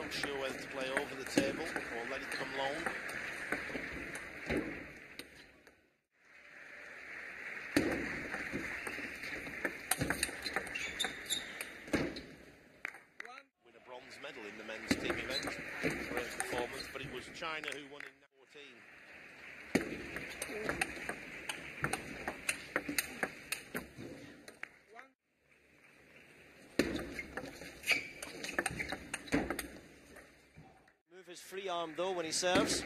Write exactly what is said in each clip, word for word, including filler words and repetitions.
Not sure whether to play over the table or let it come long. Win a bronze medal in the men's team event. Great performance, but it was China who won in fourteen. Move his free arm though when he serves.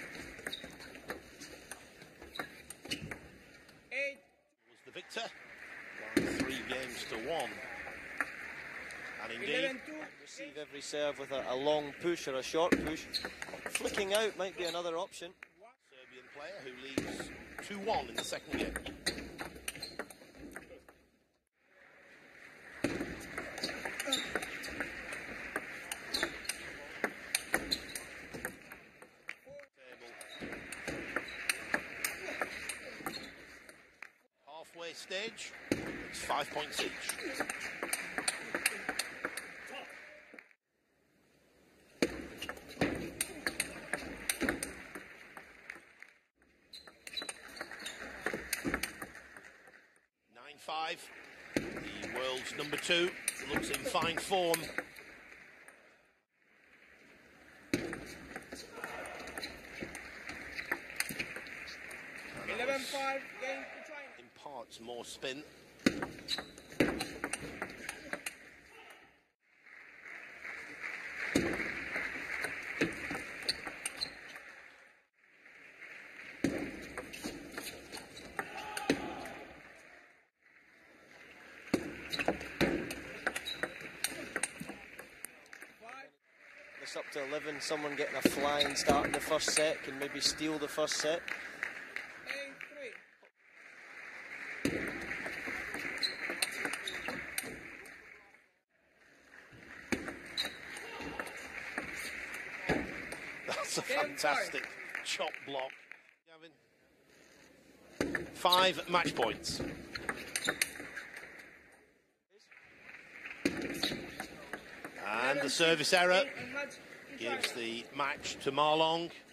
Eight was the victor. Won three games to one. And indeed, receive every serve with a, a long push or a short push. Flicking out might be another option. Serbian player who leads two one in the second game. Halfway stage, it's five points each. nine five, the world's number two, looks in fine form. eleven five, game to try. Imparts more spin. It's up to eleven. Someone getting a flying start in the first set can maybe steal the first set. That's a fantastic chop block. Five match points. And the service error gives the match to Ma Long.